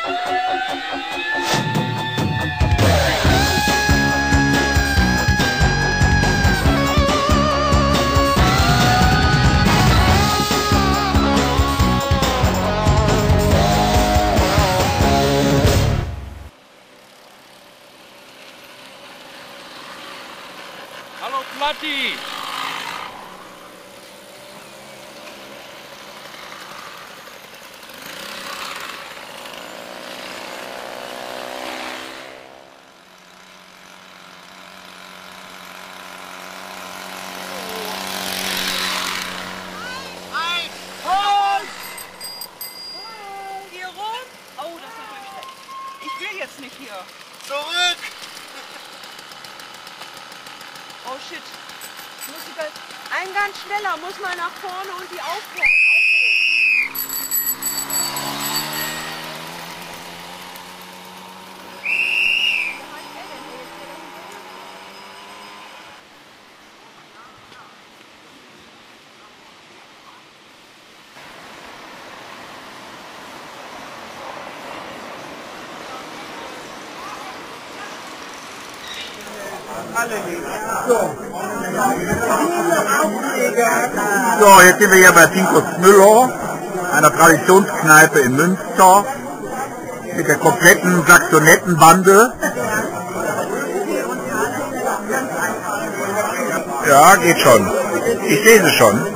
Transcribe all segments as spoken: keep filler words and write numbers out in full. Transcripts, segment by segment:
Hallo Platti! Hier rum? Oh, das ist natürlich schlecht. Ich will jetzt nicht hier. Zurück! Oh shit. Ich muss die ganz, ein ganz schneller, muss mal nach vorne und die aufholen. So, jetzt sind wir hier bei Cinkus Müller, einer Traditionskneipe in Münster, mit der kompletten Saxonettenbande. Ja, geht schon. Ich sehe sie schon.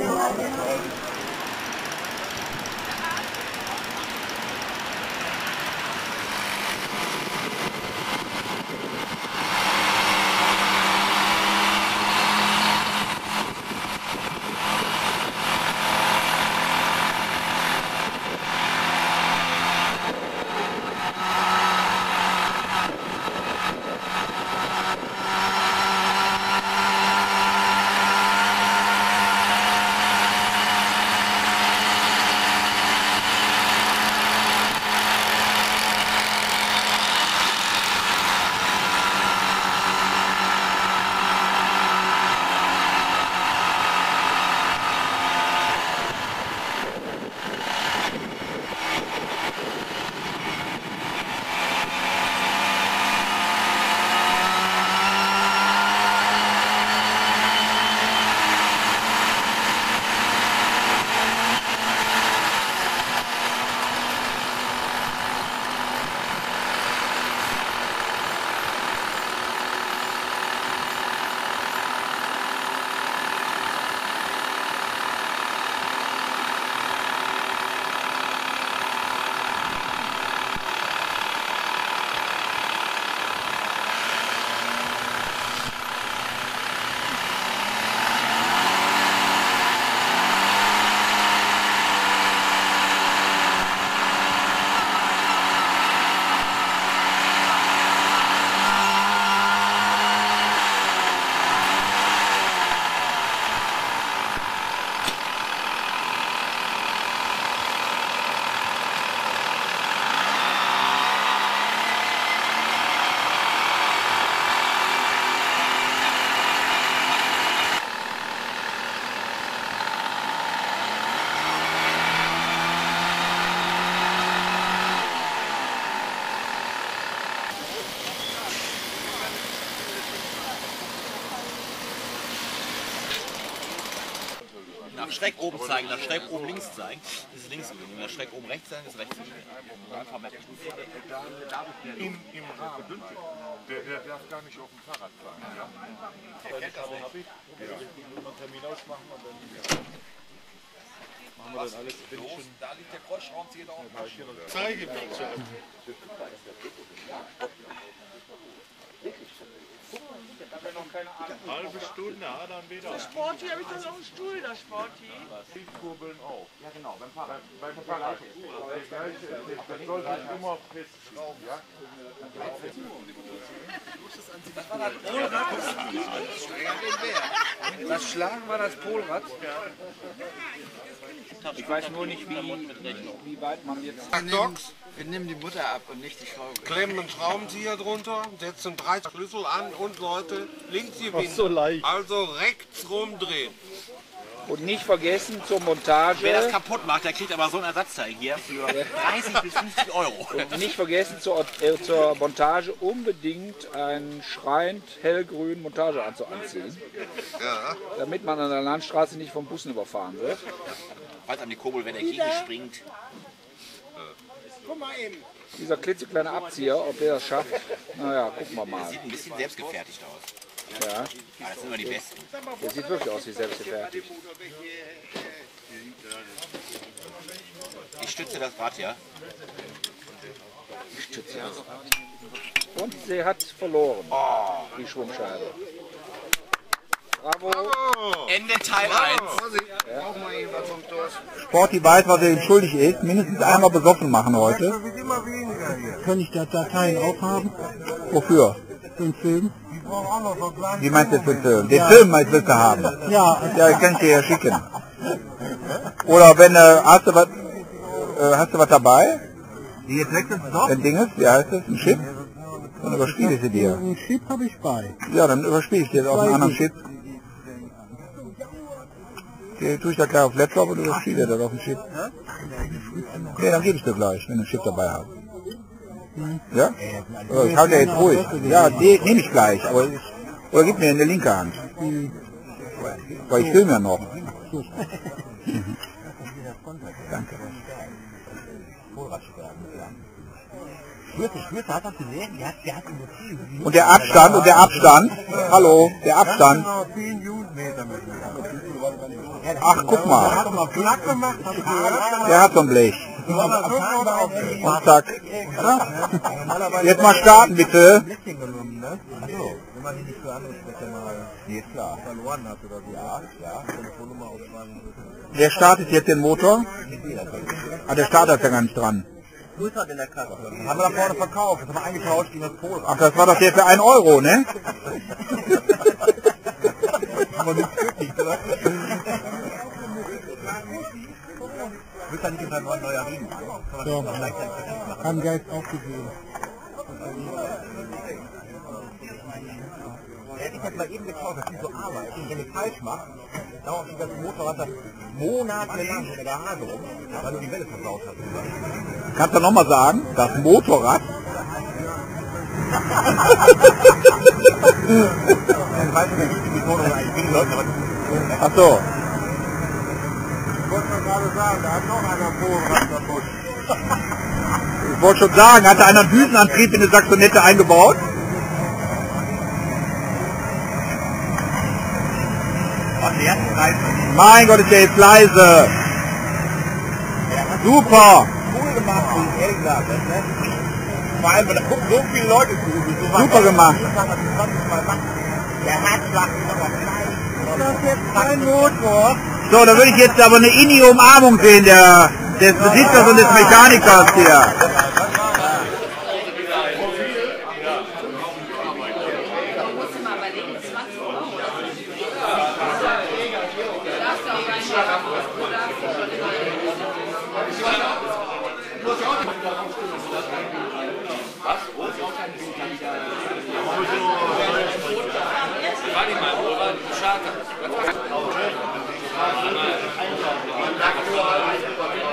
Nach Schreck oben zeigen, nach Schreck oben links zeigen, ist links gewesen. Und nach Schreck oben rechts zeigen, ist rechts gewesen. Im, im Rahmen. Der, der darf gar nicht auf dem Fahrrad fahren. Ja? Der kennt das nicht. Ja. Einen Termin ausmachen und dann machen wir das alles. Bin ich schon. Da liegt der Kreuzschraubenzieher da oben. Zeige mir zu. Halbe Stunde, ah, dann wieder. Der Sporty, habe ich doch noch einen Stuhl, der Sporty. Kurbeln auch. Ja, genau, beim Fahrrad. Beim Fahrrad. Das soll sich immer festschrauben, ja? Das Schlagen war das Polrad. Ich weiß nur nicht, wie, wie weit man jetzt... Docks, wir nehmen die Mutter ab und nicht die Schraube. Klemmen einen Schraubenzieher drunter, setzen drei Schlüssel an und Leute, links die Wind. So leicht. Also rechts rumdrehen. Und nicht vergessen zur Montage. Wer das kaputt macht, der kriegt aber so ein Ersatzteil hier für dreißig bis fünfzig Euro. Und nicht vergessen zur, äh, zur Montage unbedingt einen schreiend hellgrünen Montageanzug anziehen. Ja. Damit man an der Landstraße nicht vom Bussen überfahren wird. Falls an die Kurbel, wenn er gegenspringt. Guck mal eben. Dieser klitzekleine Abzieher, ob der das schafft, naja, gucken wir mal. Sieht ein bisschen selbstgefertigt aus. Ja. Ja, das sind immer die besten. Der sieht wirklich aus wie selbstgefertigt. Ich stütze das Rad, ja. Ich stütze das Rad. Und sie hat verloren, die Schwungscheibe. Bravo. Ende Teil eins. Sporty weiß, was er ihm schuldig ist. Mindestens einmal besoffen machen heute. Kann ich da Dateien auch haben? Wofür? Für den Film? Wie meinst du für den Film? Den Film willst du haben? Ja. Ja, ich kann ich dir ja schicken. Oder wenn, äh, hast du was, äh, hast du was dabei? Die jetzt weg sind doch? Ein Ding ist, wie heißt das? Ein Chip? Dann überspiele ich sie dir. Ein Chip habe ich bei. Ja, dann überspiele ich dir das auf einen anderen Chip. Okay, tue ich da gleich auf Laptop und überspiele das auf den Chip. Okay, dann gebe ich dir gleich, wenn du einen Chip dabei hast. Ja? Oder ich halte ja jetzt ruhig. Ja, die nehme ich gleich, aber ich, oder gib mir in der linke Hand. Weil ich filme ja noch. Danke. Und der Abstand, und der Abstand, hallo, der Abstand. Ach, guck mal. Der hat so ein Blech. Und zack. Jetzt mal starten, bitte. Der startet jetzt den Motor. Ah, der Starter ist ja gar nicht dran. Haben wir da vorne verkauft, das haben wir eingetauscht gegen das Polrad. Ach, das war doch der für einen Euro, ne? Aber nicht wirklich, oder? Wird da nicht über neun neuer Riemen? So, haben Geld aufgegeben. Ich habe mal eben geschaut, dass die so arbeiten, wenn ich falsch mache, dauert die ganze Motorrad das monatelang in der Garage rum, weil du die Welle versaut hast. Kannst du nochmal sagen, das Motorrad? Ach so. Ich wollte mal gerade sagen, da hat noch einer Polrad kaputt. Ich wollte schon sagen, hatte einer einen Düsenantrieb in eine Saxonette eingebaut? Mein Gott, ist der jetzt leise. Super. Cool gemacht, ehrlich gesagt. Vor allem, da gucken so viele Leute zu. Super gemacht. Der Herzschlag ist aber klein. Das ist jetzt kein Motor. So, da würde ich jetzt aber eine innige Umarmung sehen, der, des Besitzers und des Mechanikers hier. Schade.